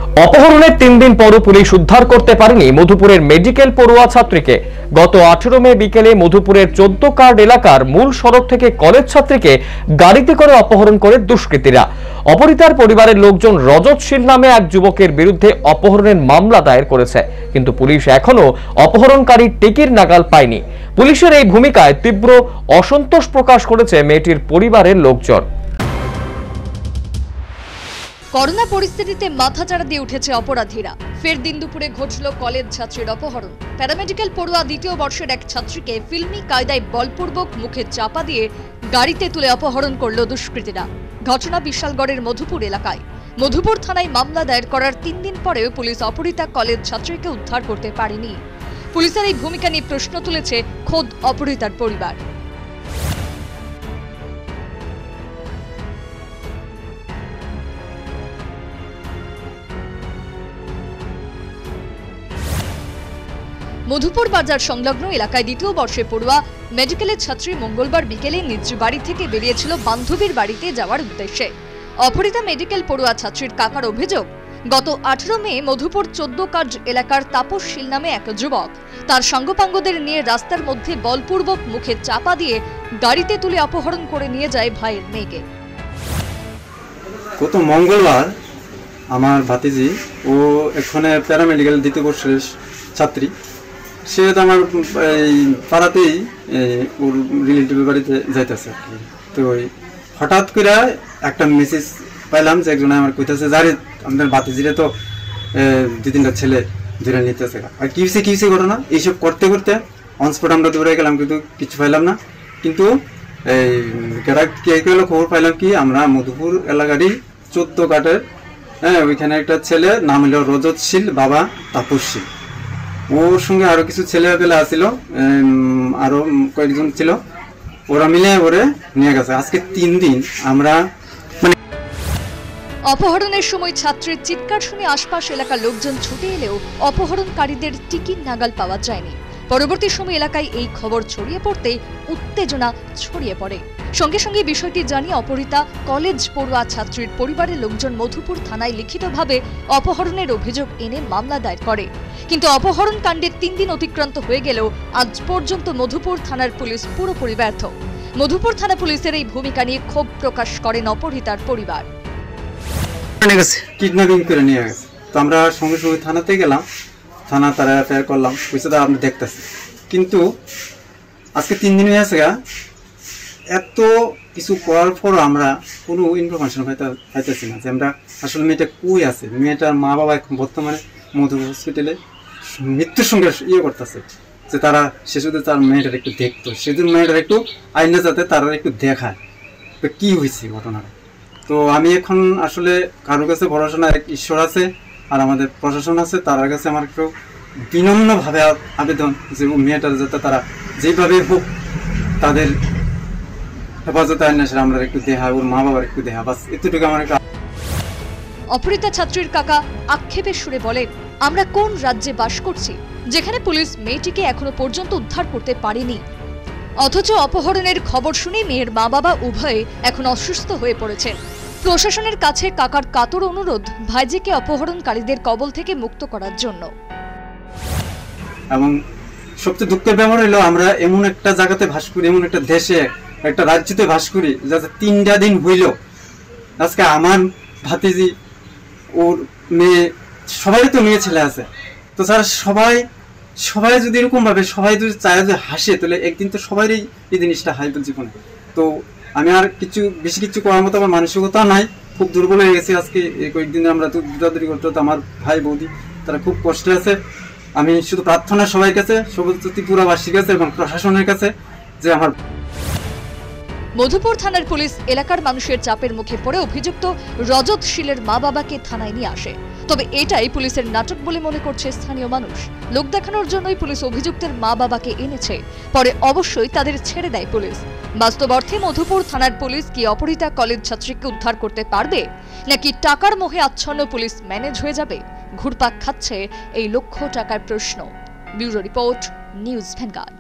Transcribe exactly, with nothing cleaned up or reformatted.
অপহরণের তিন দিন পরও পুলিশ উদ্ধার করতে পারেনি মধুপুরের মেডিকেল পড়ুয়া ছাত্রীকে। গত আঠারো মে বিকেলে মধুপুরের চোদ্দ কার্ড এলাকার মূল সড়ক থেকে কলেজ ছাত্রীকে গাড়িতে করে অপহরণ করে দুষ্কৃতীরা। অপহৃতার পরিবারের লোকজন রজত শীল নামে এক যুবকের বিরুদ্ধে অপহরণের মামলা দায়ের করেছে, কিন্তু পুলিশ এখনো অপহরণকারী টিকির নাগাল পায়নি। পুলিশের এই ভূমিকায় তীব্র অসন্তোষ প্রকাশ করেছে মেয়েটির পরিবারের লোকজন। করোনা পরিস্থিতিতে মাথাচাড়া দিয়ে উঠেছে অপরাধীরা। ফের দিন দুপুরে ঘটল কলেজ ছাত্রীর অপহরণ। প্যারামেডিক্যাল পড়ুয়া দ্বিতীয় বর্ষের এক ছাত্রীকে ফিল্মি কায়দায় বলপূর্বক মুখে চাপা দিয়ে গাড়িতে তুলে অপহরণ করল দুষ্কৃতীরা। ঘটনা বিশালগড়ের মধুপুর এলাকায়। মধুপুর থানায় মামলা দায়ের করার তিন দিন পরেও পুলিশ অপহৃতা কলেজ ছাত্রীকে উদ্ধার করতে পারেনি। পুলিশের এই ভূমিকা নিয়ে প্রশ্ন তুলেছে খোদ অপহৃতার পরিবার। মধুপুর বাজার সংলগ্ন এলাকায় দ্বিতীয় বর্ষে পড়ুয়া মেডিকেলের ছাত্রী মঙ্গলবার বিকেলে নিজ বাড়ি থেকে বেরিয়েছিল বান্ধবীর বাড়িতে যাওয়ার উদ্দেশ্যে। অপহৃতা মেডিকেল পড়ুয়া ছাত্রীর কাকার অভিযোগ, গত আঠারো মে মধুপুর চোদ্দ কার্ড এলাকার তাপস শীল নামে এক যুবক তার সঙ্গপাঙ্গদের নিয়ে রাস্তার মধ্যে বলপূর্বক মুখে চাপা দিয়ে গাড়িতে তুলে অপহরণ করে নিয়ে যায় ভাইয়ের মেয়েকে। গত মঙ্গলবার আমার ভাতিজি, ও এখানে প্যারামেডিক্যাল দ্বিতীয় বর্ষের ছাত্রী, সে তো আমার এই পাড়াতেই ওর রিলেটিভের বাড়িতে যাইতেছে আর কি। তো হঠাৎ করে একটা মেসেজ পাইলাম যে একজনে আমার কইতেছে, যারে আমাদের ভাতিজিরে তো দু তিনটা ছেলে ধরে নিতেছে। আর কি হয়েছে কি হয়েছে ঘটনা এইসব করতে করতে অনস্পট আমরা দৌড়ে গেলাম, কিন্তু কিছু পাইলাম না। কিন্তু এই কে গেলো খবর পাইলাম কি, আমরা মধুপুর এলাকারই চোদ্দ কাঠের, হ্যাঁ, ওইখানে একটা ছেলে নাম হলো রজত শীল, বাবা তাপস শীল। ওর সঙ্গে আরো কিছু ছেলে পেলে আসছিল, আরো কয়েকজন ছিল, ওরা মিলে ওরে নিয়ে গেছে। আজকে তিন দিন আমরা মানে অপহরণের সময় ছাত্রীর চিৎকার শুনে আশপাশ এলাকার লোকজন ছুটে এলেও অপহরণকারীদের টিকিট নাগাল পাওয়া যায়নি। পরবর্তী সময় এলাকায় এই খবর ছড়িয়ে পড়তে উত্তেজনা ছড়িয়ে পড়ে। সঙ্গে সঙ্গে বিষয়টি জানিয়ে অপহৃতা কলেজ পড়ুয়া ছাত্রীর পরিবারের লোকজন মধুপুর থানায় লিখিতভাবে অপহরণের অভিযোগ এনে মামলা দায়ের করে। কিন্তু অপহরণ কাণ্ডের তিন দিন অতিক্রান্ত হয়ে গেলেও আজ পর্যন্ত মধুপুর থানার পুলিশ পুরোপুরি ব্যর্থ। মধুপুর থানা পুলিশের এই ভূমিকা নিয়ে ক্ষোভ প্রকাশ করেন অপহৃতার পরিবার। কিডন্যাপিং করে নিয়ে গেছে। তো আমরা সঙ্গে সঙ্গে থানাতে গেলাম, থানা তারা এফআইআর করলাম, পয়সাটা আমরা দেখতেছি। কিন্তু আজকে তিন দিন হয়ে গেছে, এত কিছু করার পরও আমরা কোনো ইনফরমেশন পাইতেছি না যে আমরা আসলে মেয়েটা কই আছে। মেয়েটার মা বাবা এখন বর্তমানে মধুপুর হসপিটালে মৃত্যুর সঙ্গে ইয়ে করতেছে, যে তারা সে শুধু তার মেয়েটার একটু দেখতো, সেদিন মেয়েটার একটু আইনা যাতে তারা একটু দেখায় তো কি হয়েছে ঘটনাটা। তো আমি এখন আসলে কারোর কাছে ভরসা না, এক ঈশ্বর আছে আর আমাদের প্রশাসন আছে, তার কাছে আমার একটু বিনম্রভাবে আবেদন যে মেয়েটার যাতে তারা যেভাবে হোক তাদের হেফাজতে আইন আসলে আমরা একটু দেহা, ওর মা বাবার একটু দেহা, বাস এতটুকু আমার। অপহৃতা ছাত্রীর কাকা আক্ষেপের সুরে বলেন, আমরা কোন রাজ্যে বাস করছি যেখানে পুলিশ মেয়েটিকে এখনো পর্যন্ত উদ্ধার করতে পারেনি, অথচ অপহরণের খবর শুনে মেয়ের মা বাবা উভয়ে এখন অসুস্থ হয়ে পড়েছেন। প্রশাসনের কাছে কাকার কাতর অনুরোধ ভাইজিকে অপহরণকারীদের কবল থেকে মুক্ত করার জন্য। এবং সবচেয়ে দুঃখের ব্যাপার হলো আমরা এমন একটা জায়গাতে বাস করি, এমন একটা দেশে একটা রাজ্যতে বাস করি যাতে তিনটা দিন হইল আজকে আমার ভাতিজি, ওর মেয়ে, সবাই তো মেয়ে ছেলে আছে, তো স্যার সবাই সবাই যদি এরকম ভাবে সবাই যদি চায় যে হাসে, তাহলে একদিন তো সবারই এই জিনিসটা হাইবে জীবনে। তো আমি আর কিছু বেশি কিছু করার মতো আমার মানসিকতা নাই, খুব দুর্বল হয়ে গেছি। আজকে এই কয়েকদিন আমরা তো দৌড়াদৌড়ি করতে হতো, আমার ভাই বৌদি তারা খুব কষ্টে আছে। আমি শুধু প্রার্থনা সবাই কাছে, সমস্ত ত্রিপুরাবাসীর কাছে এবং প্রশাসনের কাছে যে আমার। মধুপুর থানার পুলিশ এলাকার মানুষের চাপের মুখে পড়ে অভিযুক্ত রজত শীলের মা বাবাকে থানায় নিয়ে আসে। তবে এটাই পুলিশের নাটক বলে মনে করছে স্থানীয় মানুষ। লোক দেখানোর জন্যই পুলিশ অভিযুক্তের মা বাবাকে এনেছে, পরে অবশ্যই তাদের ছেড়ে দেয় পুলিশ। বাস্তব অর্থে মধুপুর থানার পুলিশ কি অপহৃতা কলেজ ছাত্রীকে উদ্ধার করতে পারবে, নাকি টাকার মোহে আচ্ছন্ন পুলিশ ম্যানেজ হয়ে যাবে? ঘুরপাক খাচ্ছে এই লক্ষ টাকার প্রশ্ন। Bureau report, news vanguard.